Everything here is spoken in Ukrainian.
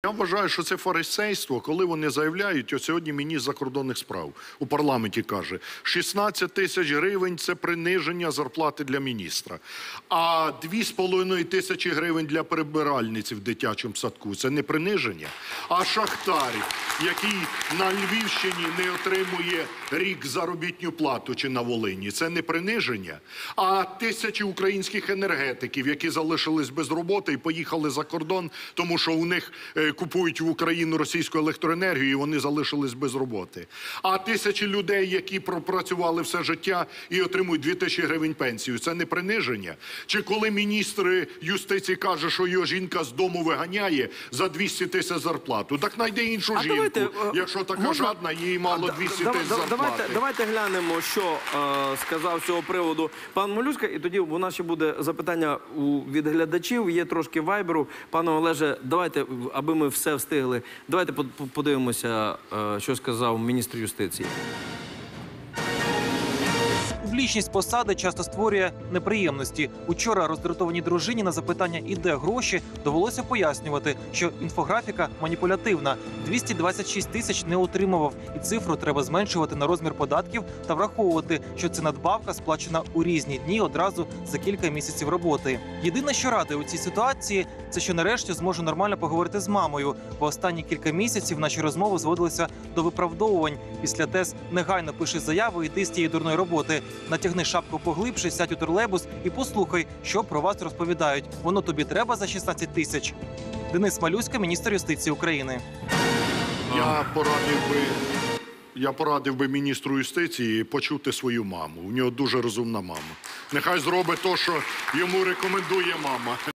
Я вважаю, що це фарисейство, коли вони заявляють, от сьогодні міністр закордонних справ у парламенті каже, 16 тисяч гривень – це приниження зарплати для міністра, а 2,5 тисячі гривень для прибиральниці в дитячому садку – це не приниження. А шахтар, який на Львівщині не отримує рік заробітну плату чи на Волині – це не приниження. А тисячі українських енергетиків, які залишились без роботи і поїхали за кордон, тому що у них купують в Україну російську електроенергію, і вони залишились без роботи. А тисячі людей, які пропрацювали все життя і отримують 2000 гривень пенсію, це не приниження? Чи коли міністр юстиції каже, що його жінка з дому виганяє за 200 тисяч зарплату? Так знайди іншу жінку, якщо така жадна, їй мало 200 тисяч зарплати. Давайте глянемо, що сказав з цього приводу пан Малюська, і тоді у нас ще буде запитання від глядачів, є трошки вайберу. Пане Олеже, давайте, аби ми все встигли, давайте подивимося, що сказав міністр юстиції. Публічність посади часто створює неприємності. Учора роздратованій дружині на запитання «І де гроші?» довелося пояснювати, що інфографіка маніпулятивна. 226 тисяч не отримував, і цифру треба зменшувати на розмір податків та враховувати, що це надбавка сплачена у різні дні одразу за кілька місяців роботи. Єдине, що радий у цій ситуації, це що нарешті зможу нормально поговорити з мамою, бо останні кілька місяців наші розмови зводилися до виправдовувань. Після тез негайно пиши заяву, іди з тієї дурної роботи. Натягни шапку поглибше, сядь у тролейбус і послухай, що про вас розповідають. Воно тобі треба за 16 тисяч. Денис Малюська, міністр юстиції України. Я порадив би міністру юстиції почути свою маму. У нього дуже розумна мама. Нехай зробить те, що йому рекомендує мама.